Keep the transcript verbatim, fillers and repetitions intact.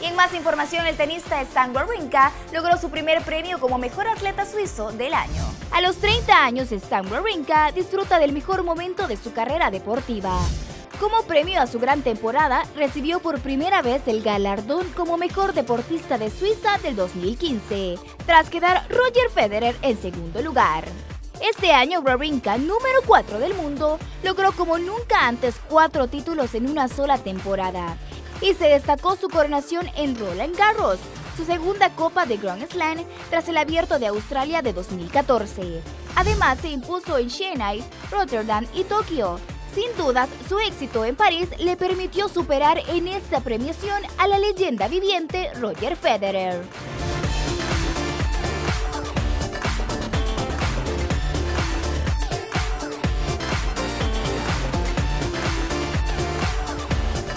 Y en más información, el tenista Stan Wawrinka logró su primer premio como mejor atleta suizo del año. A los treinta años, Stan Wawrinka disfruta del mejor momento de su carrera deportiva. Como premio a su gran temporada, recibió por primera vez el galardón como mejor deportista de Suiza del dos mil quince, tras quedar Roger Federer en segundo lugar. Este año, Wawrinka, número cuatro del mundo, logró como nunca antes cuatro títulos en una sola temporada, y se destacó su coronación en Roland Garros, su segunda Copa de Grand Slam tras el Abierto de Australia de dos mil catorce. Además, se impuso en Shanghái, Rotterdam y Tokio. Sin dudas, su éxito en París le permitió superar en esta premiación a la leyenda viviente Roger Federer.